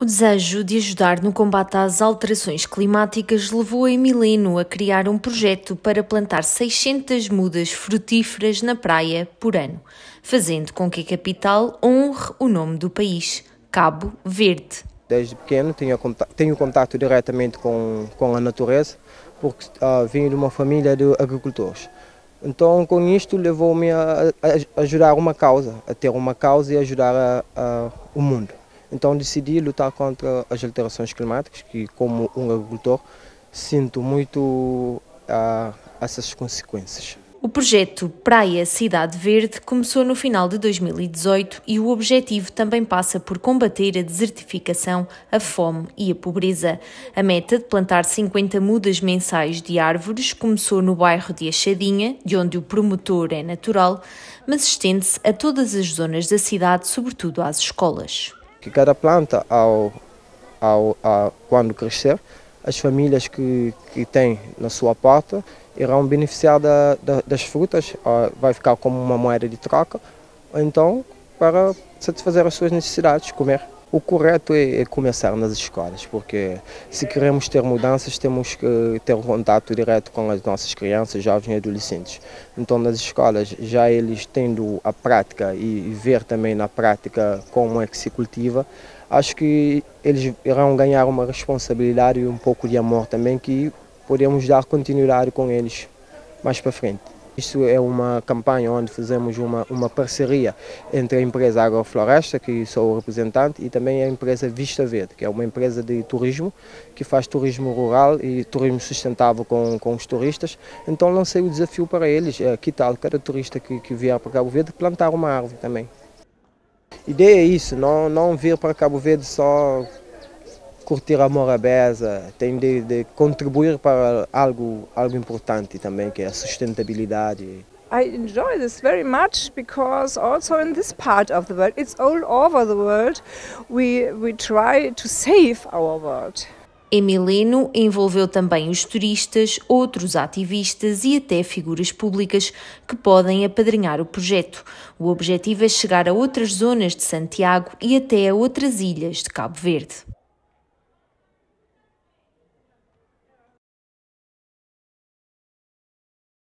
O desejo de ajudar no combate às alterações climáticas levou a Emileno a criar um projeto para plantar 600 mudas frutíferas na praia por ano, fazendo com que a capital honre o nome do país, Cabo Verde. Desde pequeno tenho contato diretamente com a natureza, porque vim de uma família de agricultores. Então, com isto, levou-me a ajudar uma causa, a ter uma causa e ajudar o mundo. Então decidi lutar contra as alterações climáticas, que como um agricultor sinto muito essas consequências. O projeto Praia Cidade Verde começou no final de 2018 e o objetivo também passa por combater a desertificação, a fome e a pobreza. A meta de plantar 50 mudas mensais de árvores começou no bairro de Achadinha, de onde o promotor é natural, mas estende-se a todas as zonas da cidade, sobretudo às escolas. Que cada planta, quando crescer, as famílias que têm na sua porta irão beneficiar das frutas, vai ficar como uma moeda de troca, então para satisfazer as suas necessidades, comer. O correto é começar nas escolas, porque se queremos ter mudanças, temos que ter um contato direto com as nossas crianças, jovens e adolescentes. Então nas escolas, já eles tendo a prática e ver também na prática como é que se cultiva, acho que eles irão ganhar uma responsabilidade e um pouco de amor também, que podemos dar continuidade com eles mais para frente. Isso é uma campanha onde fazemos uma parceria entre a empresa Agrofloresta, que sou o representante, e também a empresa Vista Verde, que é uma empresa de turismo, que faz turismo rural e turismo sustentável com os turistas. Então lancei o desafio para eles, que tal cada turista que vier para Cabo Verde plantar uma árvore também. A ideia é isso, não vir para Cabo Verde só curtir a Morabeza, tem de contribuir para algo importante também, que é a sustentabilidade. I enjoy this very much because also in this part of the world, it's all over the world, we try to save our world. Emileno envolveu também os turistas, outros ativistas e até figuras públicas que podem apadrinhar o projeto. O objetivo é chegar a outras zonas de Santiago e até a outras ilhas de Cabo Verde.